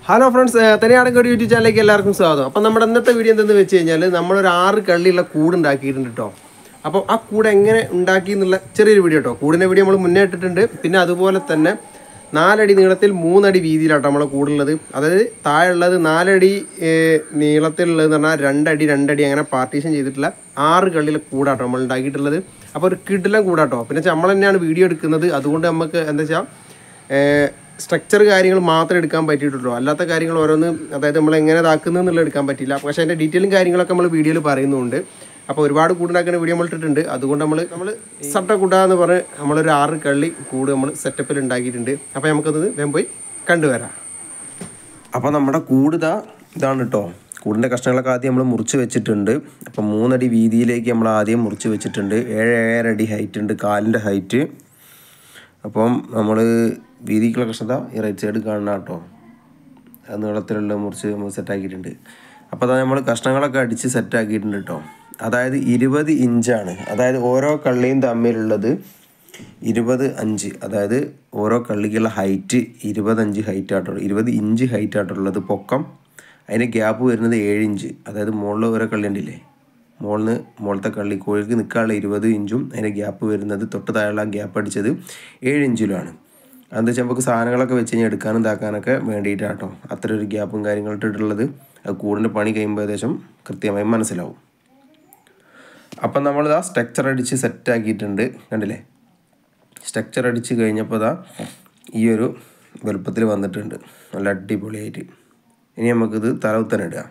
Hello friends, തനിയാടൊക്കെ YouTube ചാനലിലേക്ക് എല്ലാവർക്കും സ്വാഗതം. അപ്പോൾ നമ്മുടെ ഇന്നത്തെ വീഡിയോ എന്തെന്ന് വെച്ച് കഴിഞ്ഞാൽ നമ്മളൊരു 6 കള്ളിയുള്ള കൂട് ഉണ്ടാക്കിയിട്ടുണ്ട് കേട്ടോ. അപ്പോൾ ആ കൂട് എങ്ങനെ ഉണ്ടാക്കി എന്നുള്ള ചെറിയൊരു വീഡിയോ കേട്ടോ. കൂടിൻ്റെ വീഡിയോ നമ്മൾ മുന്നേ ഇട്ടിട്ടുണ്ട്. പിന്നെ അതുപോലെ തന്നെ 4 അടി നീളത്തിൽ 3 അടി വീതിയിലാട്ടോ നമ്മളെ കൂടുള്ളത്. അതായത് താഴെയുള്ളത് 4 അടി നീളത്തിലുള്ളതെന്ന് പറഞ്ഞാൽ 2 അടി 2 അടി അങ്ങനെ പാർട്ടീഷൻ ചെയ്തിട്ടുള്ള 6 കള്ളിയിലെ കൂടാട്ടോ നമ്മൾ ഉണ്ടാക്കിയിട്ടുള്ളത്. അപ്പോൾ ഒരു കിടിലം കൂടാട്ടോ. പിന്നെ നമ്മൾ തന്നെയാണ് വീഡിയോ എടുക്കുന്നത്. അതുകൊണ്ട് നമുക്ക് എന്താ വെച്ചാൽ സ്ട്രക്ചർ കാര്യങ്ങൾ മാത്രമേ എടുക്കാൻ പറ്റിയിട്ടുള്ളൂ. അല്ലാത്ത കാര്യങ്ങൾ ഓരോന്ന് അതായത് നമ്മൾ എങ്ങനെ ഇതാക്കുന്നത് എന്നുള്ളത് എടുക്കാൻ പറ്റില്ല. പക്ഷേ അതിൻ്റെ ഡീറ്റെയിലും കാര്യങ്ങളൊക്കെ നമ്മൾ വീഡിയോയിൽ പറയുന്നുണ്ട്. അപ്പോൾ ഒരുപാട് കൂടുണ്ടാക്കുന്ന വീഡിയോ നമ്മൾ ഇട്ടിട്ടുണ്ട്. അതുകൊണ്ട് നമ്മൾ സട്ട കൂടാന്ന് പറഞ്ഞ് നമ്മളൊരു 6 കള്ളി കൂട് നമ്മൾ സെറ്റപ്പിൽ ഉണ്ടാക്കിയിട്ടുണ്ട്. അപ്പോൾ നമുക്കത് വേഗം പോയി കണ്ടുവരാം. അപ്പോൾ നമ്മുടെ കൂട് ഇതാണ് കേട്ടോ. കൂടിൻ്റെ കഷ്ണങ്ങളൊക്കെ ആദ്യം നമ്മൾ മുറിച്ച് വെച്ചിട്ടുണ്ട്. അപ്പോൾ 3 അടി വീതിയിലേക്ക് നമ്മൾ ആദ്യം മുറിച്ച് വെച്ചിട്ടുണ്ട്. 7.5 അടി ഹൈറ്റ് ഉണ്ട്, കാലിൻ്റെ ഹൈറ്റ്. അപ്പം നമ്മൾ വീതിക്കുള്ള കഷ്ണത ഈ റൈറ്റ് സൈഡ് കാണണം കേട്ടോ. നീളത്തിലുള്ള മുറിച്ച് നമ്മൾ സെറ്റാക്കിയിട്ടുണ്ട്. അപ്പോൾ അതാ നമ്മൾ കഷ്ണങ്ങളൊക്കെ അടിച്ച് സെറ്റാക്കിയിട്ടുണ്ട് കേട്ടോ. അതായത് 20 ഇഞ്ചാണ്. അതായത് ഓരോ കള്ളിയും തമ്മിലുള്ളത് 25. അതായത് ഓരോ കള്ളിക്കുള്ള ഹൈറ്റ് 25 ഹൈറ്റ് ആട്ടോ, 20 ഇഞ്ച് ഹൈറ്റ് ആയിട്ടുള്ളത് പൊക്കം. അതിന് ഗ്യാപ്പ് വരുന്നത് 7 ഇഞ്ച്. അതായത് മുകളിൽ ഓരോ കള്ളി ഉണ്ടില്ലേ, മുകളിലത്തെ കള്ളി കോഴിക്ക് നിൽക്കാനുള്ള 20 ഇഞ്ചും അതിൻ്റെ ഗ്യാപ്പ് വരുന്നത് തൊട്ട് താഴെയുള്ള ഗ്യാപ്പ് അടിച്ചത് 7 ഇഞ്ചിലുമാണ്. അതെന്താ വെച്ചാൽ നമുക്ക് സാധനങ്ങളൊക്കെ വെച്ച് കഴിഞ്ഞാൽ എടുക്കാനും ഇതാക്കാനൊക്കെ വേണ്ടിയിട്ടാട്ടോ അത്ര ഒരു ഗ്യാപ്പും കാര്യങ്ങളും ഇട്ടിട്ടുള്ളത്. അത് കൂടിൻ്റെ പണി കഴിയുമ്പോൾ ഏകദേശം കൃത്യമായി മനസ്സിലാവും. അപ്പം നമ്മളിതാ സ്ട്രക്ചർ അടിച്ച് സെറ്റാക്കിയിട്ടുണ്ട്, കണ്ടില്ലേ. സ്ട്രക്ചർ അടിച്ച് കഴിഞ്ഞപ്പോൾ ഈ ഒരു വലുപ്പത്തിൽ വന്നിട്ടുണ്ട്, നല്ല അടിപൊളിയായിട്ട്. ഇനി നമുക്കിത് തലകുത്തനെ ഇടുക.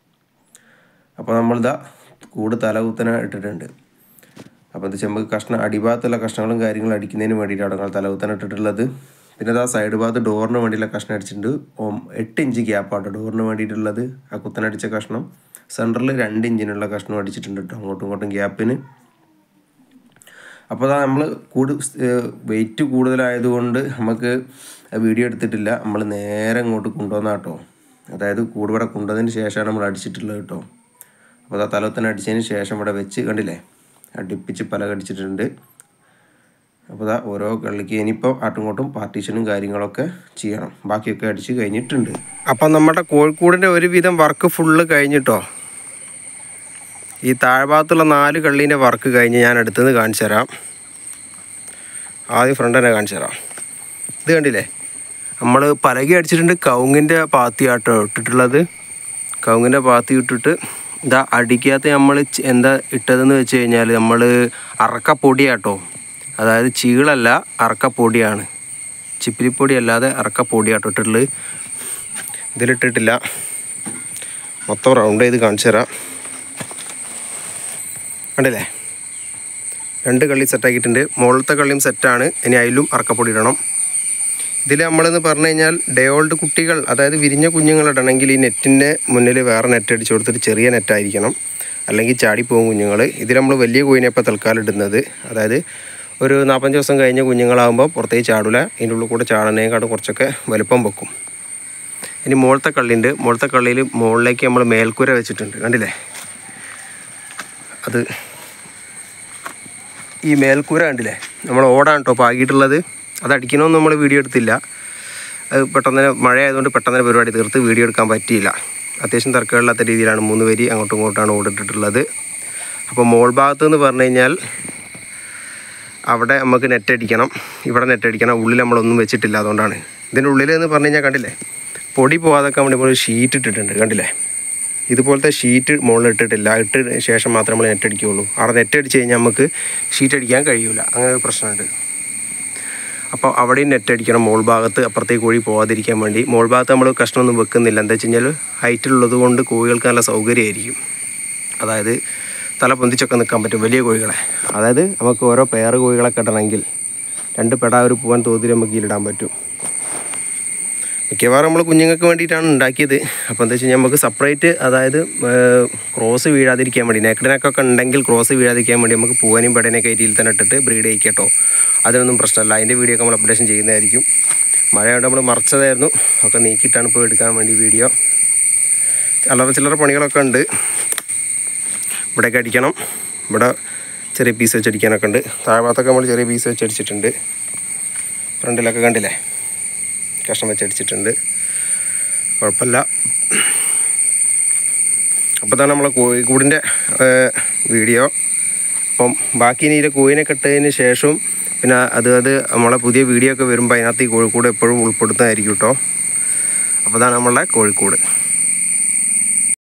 അപ്പോൾ നമ്മളിതാ കൂട് തലകുത്തനെ ഇട്ടിട്ടുണ്ട്. അപ്പോൾ എന്താ വെച്ചാൽ നമുക്ക് അടിഭാഗത്തുള്ള കഷ്ണങ്ങളും കാര്യങ്ങളും അടിക്കുന്നതിന് വേണ്ടിയിട്ടാണ് ഞങ്ങൾ തലകുത്തനെ ഇട്ടിട്ടുള്ളത്. പിന്നെ അതാ സൈഡ് ഭാഗത്ത് ഡോറിന് വേണ്ടിയുള്ള കഷ്ണം അടിച്ചിട്ടുണ്ട്. 8 ഇഞ്ച് ഗ്യാപ്പാട്ടോ ഡോറിന് വേണ്ടിയിട്ടുള്ളത്. ആ കുത്തനടിച്ച കഷ്ണം സെൻറ്ററിൽ 2 ഇഞ്ചിനുള്ള കഷ്ണം അടിച്ചിട്ടുണ്ട് കേട്ടോ, അങ്ങോട്ടും ഇങ്ങോട്ടും ഗ്യാപ്പിന്. അപ്പോൾ നമ്മൾ കൂട് വെയിറ്റ് കൂടുതലായതുകൊണ്ട് നമുക്ക് വീഡിയോ എടുത്തിട്ടില്ല. നമ്മൾ നേരെ ഇങ്ങോട്ട് കൊണ്ടുവന്ന കേട്ടോ. അതായത് കൂട് ഇവിടെ കൊണ്ടുവന്നതിന് ശേഷമാണ് നമ്മൾ അടിച്ചിട്ടുള്ളത് കേട്ടോ. അപ്പോൾ തലകുത്തനെ അടിച്ചതിന് ശേഷം ഇവിടെ വെച്ച് കണ്ടില്ലേ അടുപ്പിച്ച് പല കടിച്ചിട്ടുണ്ട്. അപ്പോൾ ഓരോ കള്ളിക്ക് ഇനിയിപ്പോൾ ആട്ടുംകോട്ടും പാർട്ടീഷനും കാര്യങ്ങളൊക്കെ ചെയ്യണം. ബാക്കിയൊക്കെ അടിച്ച് കഴിഞ്ഞിട്ടുണ്ട്. അപ്പം നമ്മുടെ കോഴിക്കൂടിൻ്റെ ഒരുവിധം വർക്ക് ഫുള്ള് കഴിഞ്ഞിട്ടോ. ഈ താഴ്ഭാഗത്തുള്ള 4 കള്ളീൻ്റെ വർക്ക് കഴിഞ്ഞ് ഞാൻ അടുത്തുനിന്ന് കാണിച്ചു തരാം. ആദ്യം ഫ്രണ്ട് തന്നെ കാണിച്ചു തരാം. ഇത് കണ്ടില്ലേ, നമ്മൾ പലകി അടിച്ചിട്ടുണ്ട്. കവുങ്ങിൻ്റെ പാത്തിയാട്ടോ ഇട്ടിട്ടുള്ളത്. കവുങ്ങിൻ്റെ പാത്തി ഇട്ടിട്ട് ഇതാ അടിക്കാത്ത നമ്മൾ എന്താ ഇട്ടതെന്ന് വെച്ച് കഴിഞ്ഞാൽ നമ്മൾ അറക്കപ്പൊടിയാട്ടോ. അതായത് ചീളല്ല, അറക്കപ്പൊടിയാണ്. ചിപ്പിരിപ്പൊടി അല്ലാതെ അറക്കപ്പൊടിയാട്ടോ ഇട്ടിട്ടുള്ളത്. ഇതിലിട്ടിട്ടില്ല. മൊത്തം റൗണ്ട് ചെയ്ത് കാണിച്ചു തരാം. കണ്ടില്ലേ, 2 കള്ളി സെറ്റാക്കിയിട്ടുണ്ട്. മുകളിലത്തെ കള്ളിയും സെറ്റാണ്. ഇനി അതിലും അറക്കപ്പൊടി ഇടണം. ഇതിൽ നമ്മളെന്ന് പറഞ്ഞു കഴിഞ്ഞാൽ ഡേ ഓൾഡ് കുട്ടികൾ, അതായത് വിരിഞ്ഞ കുഞ്ഞുങ്ങളിടണമെങ്കിൽ ഈ നെറ്റിൻ്റെ മുന്നിൽ വേറെ നെറ്റ് അടിച്ച് കൊടുത്തിട്ട് ചെറിയ നെറ്റായിരിക്കണം, അല്ലെങ്കിൽ ചാടിപ്പോകും കുഞ്ഞുങ്ങൾ. ഇതിൽ നമ്മൾ വലിയ കോഴിനെ ഇപ്പോൾ തൽക്കാലം ഇടുന്നത്. അതായത് ഒരു 45 ദിവസം കഴിഞ്ഞ കുഞ്ഞുങ്ങളാകുമ്പോൾ പുറത്തേക്ക് ചാടില്ല. ഇതിൻ്റെ ഉള്ളിൽ കൂടെ ചാടുന്നതിനെക്കാട്ടും കുറച്ചൊക്കെ വലുപ്പം വെക്കും. ഇനി മുകളിലത്തെ കള്ളിയുണ്ട്. മുകളിലത്തെ കള്ളിയിൽ മുകളിലേക്ക് നമ്മൾ മേൽക്കൂര വെച്ചിട്ടുണ്ട്, കണ്ടില്ലേ. അത് ഈ മേൽക്കൂര കണ്ടില്ലേ, നമ്മൾ ഓടാണ് കേട്ടോ പാകിയിട്ടുള്ളത്. അത് അടിക്കണമെന്ന് നമ്മൾ വീഡിയോ എടുത്തില്ല. അത് പെട്ടെന്ന് മഴ ആയതുകൊണ്ട് പെട്ടെന്ന് പരിപാടി തീർത്ത് വീഡിയോ എടുക്കാൻ പറ്റിയില്ല. അത്യാവശ്യം തർക്കമില്ലാത്ത രീതിയിലാണ് 3 വരി അങ്ങോട്ടും ഇങ്ങോട്ടാണ് ഓടിട്ടിട്ടുള്ളത്. അപ്പോൾ മോൾ ഭാഗത്ത് എന്ന് പറഞ്ഞു കഴിഞ്ഞാൽ അവിടെ നമുക്ക് നെറ്റ് അടിക്കണം, ഇവിടെ നെറ്റ് അടിക്കണം. ഉള്ളിൽ നമ്മളൊന്നും വെച്ചിട്ടില്ല, അതുകൊണ്ടാണ്. ഇതിൻ്റെ ഉള്ളിൽ എന്ന് പറഞ്ഞു കഴിഞ്ഞാൽ കണ്ടില്ലേ, പൊടി പോകാതൊക്കെ വേണ്ടി നമ്മൾ ഷീറ്റ് ഇട്ടിട്ടുണ്ട്, കണ്ടില്ലേ. ഇതുപോലത്തെ ഷീറ്റ് മുകളിൽ ഇട്ടിട്ടില്ല. ഇട്ടതിന് ശേഷം മാത്രമേ നമ്മൾ നെറ്റ് അടിക്കുകയുള്ളൂ. അവിടെ നെറ്റ് അടിച്ച് കഴിഞ്ഞാൽ നമുക്ക് ഷീറ്റ് അടിക്കാൻ കഴിയില്ല, അങ്ങനെ ഒരു പ്രശ്നമുണ്ട്. അപ്പോൾ അവിടെയും നെറ്റ് അടിക്കണം മോൾ ഭാഗത്ത്, അപ്പുറത്തേക്ക് കോഴി പോകാതിരിക്കാൻ വേണ്ടി. മോൾ ഭാഗത്ത് നമ്മൾ കഷ്ണമൊന്നും വെക്കുന്നില്ല. എന്താ വെച്ച് കഴിഞ്ഞാൽ ഹൈറ്റുള്ളത് കൊണ്ട് കോഴികൾക്ക് നല്ല സൗകര്യമായിരിക്കും. അതായത് തല പൊന്തിച്ചൊക്കെ നിൽക്കാൻ പറ്റും വലിയ കോഴികളെ. അതായത് നമുക്ക് ഓരോ പെയർ കോഴികളൊക്കെ ഇടണമെങ്കിൽ 2 പെട ഒരു പൂവൻ തോതിൽ നമുക്ക് ഇതിലിടാൻ പറ്റും. മിക്കവാറും നമ്മൾ കുഞ്ഞുങ്ങൾക്ക് വേണ്ടിയിട്ടാണ് ഉണ്ടാക്കിയത്. അപ്പോൾ എന്താ വെച്ച് കഴിഞ്ഞാൽ നമുക്ക് സെപ്പറേറ്റ്, അതായത് ക്രോസ് വീഴാതിരിക്കാൻ വേണ്ടി, നെക്കടിനൊക്കെ ഉണ്ടെങ്കിൽ ക്രോസ് വീഴാതിരിക്കാൻ വേണ്ടി നമുക്ക് പൂവനെയും പെടനെയൊക്കെ ഇതിൽ തന്നെ ഇട്ടിട്ട് ബ്രീഡ് ചെയ്യിക്കട്ടോ. അതിനൊന്നും പ്രശ്നമല്ല. അതിൻ്റെ വീഡിയോ ഒക്കെ നമ്മൾ അപ്ഡേഷൻ ചെയ്യുന്നതായിരിക്കും. മഴയായിട്ട് നമ്മൾ മറച്ചതായിരുന്നു, ഒക്കെ നീക്കിയിട്ടാണ് ഇപ്പോൾ എടുക്കാൻ വേണ്ടി വീഡിയോ. അല്ലറ ചില്ലറ പണികളൊക്കെ ഉണ്ട്. ഇവിടെയൊക്കെ അടിക്കണം, ഇവിടെ ചെറിയ പീസ് വെച്ച് അടിക്കാനൊക്കെ ഉണ്ട്. താഴ്ഭാഗത്തൊക്കെ നമ്മൾ ചെറിയ പീസ് വെച്ച് അടിച്ചിട്ടുണ്ട്. ഫ്രണ്ടിലൊക്കെ കണ്ടില്ലേ, കഷ്ണം വെച്ചടിച്ചിട്ടുണ്ട്. കുഴപ്പമില്ല. അപ്പോൾ തന്നെ നമ്മളെ കോഴിക്കൂടിൻ്റെ വീഡിയോ. അപ്പം ബാക്കി ഇനി ഇതിൻ്റെ കോഴിനെ കെട്ടതിന് ശേഷം പിന്നെ അത് നമ്മളെ പുതിയ വീഡിയോ ഒക്കെ വരുമ്പോൾ അതിനകത്ത് ഈ കോഴിക്കൂട് എപ്പോഴും ഉൾപ്പെടുത്തുന്നതായിരിക്കും കേട്ടോ. അപ്പോൾ ഇതാണ് നമ്മളുടെ കോഴിക്കൂട്.